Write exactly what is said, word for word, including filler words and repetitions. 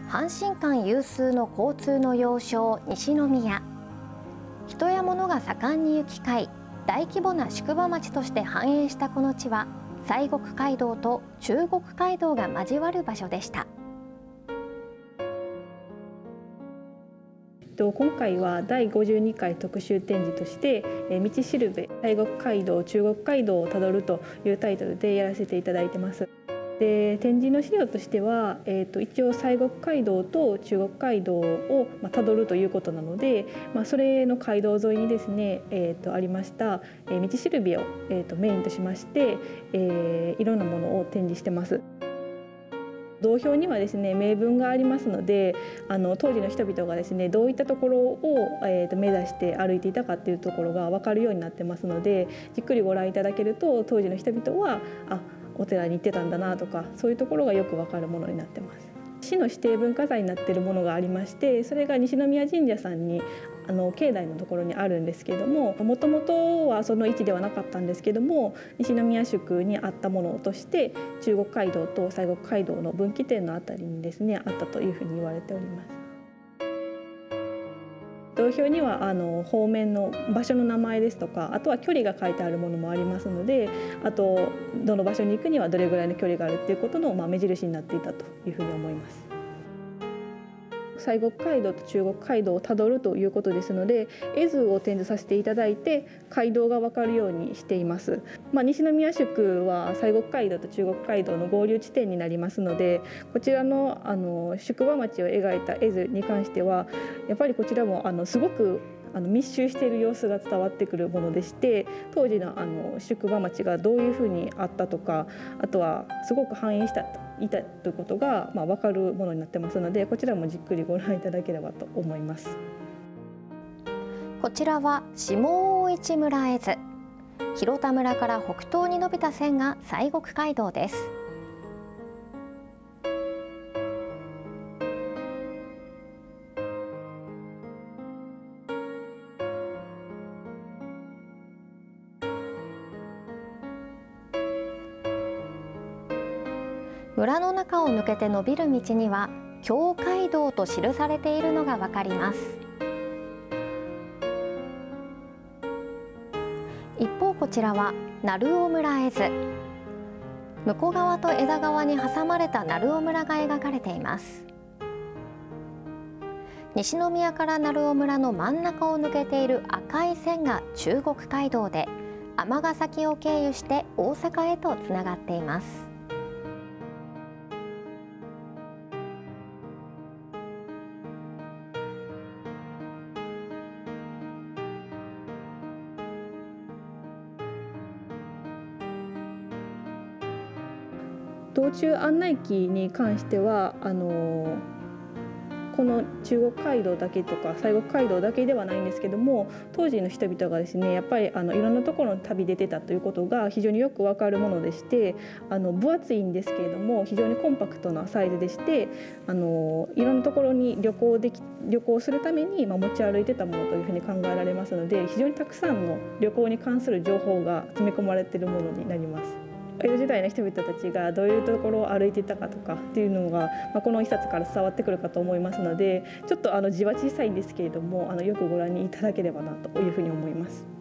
阪神間有数の交通の要衝西宮。人や物が盛んに行き交い、大規模な宿場町として繁栄したこの地は、西国街道と中国街道が交わる場所でした。 今回はだいごじゅうにかい特集展示として「道しるべ西国街道中国街道をたどる」というタイトルでやらせていただいてます。で展示の資料としては、えー、と一応西国街道と中国街道をたどるということなので、まあ、それの街道沿いにですね、えー、とありました、えー、道しるべを、えー、とメインとしまして、えー、いろんなものを展示してます。道標にはですね銘文がありますので、あの当時の人々がですねどういったところを、えー、と目指して歩いていたかっていうところが分かるようになってますので、じっくりご覧いただけると当時の人々はあお寺に行ってたんだなとか、そういうところがよく分かるものになってます。市の指定文化財になっているものがありまして、それが西宮神社さんにあの境内のところにあるんですけども、もともとはその位置ではなかったんですけども、西宮宿にあったものとして中国街道と西国街道の分岐点のあたりにですねあったというふうに言われております。道標にはあの方面の場所の名前ですとか、あとは距離が書いてあるものもありますので、あとどの場所に行くにはどれぐらいの距離があるっていうことの、まあ、目印になっていたというふうに思います。西国街道と中国街道をたどるということですので、絵図を展示させていただいて街道が分かるようにしています。まあ、西宮宿は西国街道と中国街道の合流地点になりますので、こちらのあの宿場町を描いた絵図に関してはやっぱりこちらもあのすごくあの密集している様子が伝わってくるものでして、当時のあの宿場町がどういうふうにあったとか、あとはすごく繁栄したいたということが、まあ、分かるものになってますので、こちらもじっくりご覧いただければと思います。 こちらは下大市村絵図。広田村から北東に伸びた線が西国街道です。村の中を抜けて伸びる道には京街道と記されているのがわかります。一方こちらは鳴尾村絵図。向こう側と枝側に挟まれた鳴尾村が描かれています。西宮から鳴尾村の真ん中を抜けている赤い線が中国街道で、尼崎を経由して大阪へとつながっています。 道中案内機に関してはあのこの中国街道だけとか西国街道だけではないんですけども、当時の人々がですねやっぱりあのいろんなところに旅出てたということが非常によくわかるものでして、あの分厚いんですけれども非常にコンパクトなサイズでして、あのいろんなところに旅行でき旅行するために、まあ、持ち歩いてたものというふうに考えられますので、非常にたくさんの旅行に関する情報が詰め込まれているものになります。江戸時代の人々たちがどういうところを歩いていたかとかっていうのが、まあ、この一冊から伝わってくるかと思いますので、ちょっとあの字は小さいんですけれども、あのよくご覧にいただければなというふうに思います。